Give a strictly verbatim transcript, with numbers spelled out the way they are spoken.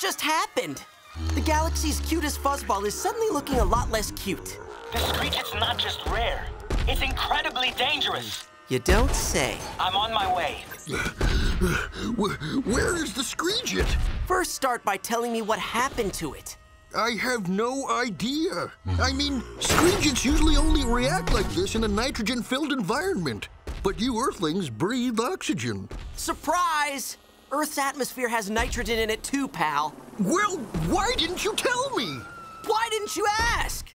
just happened? The galaxy's cutest fuzzball is suddenly looking a lot less cute. The Screechet's not just rare. It's incredibly dangerous. You don't say. I'm on my way. Where is the Screechet? First, start by telling me what happened to it. I have no idea. I mean, Screechets usually only react like this in a nitrogen-filled environment. But you Earthlings breathe oxygen. Surprise! Earth's atmosphere has nitrogen in it too, pal. Well, why didn't you tell me? Why didn't you ask?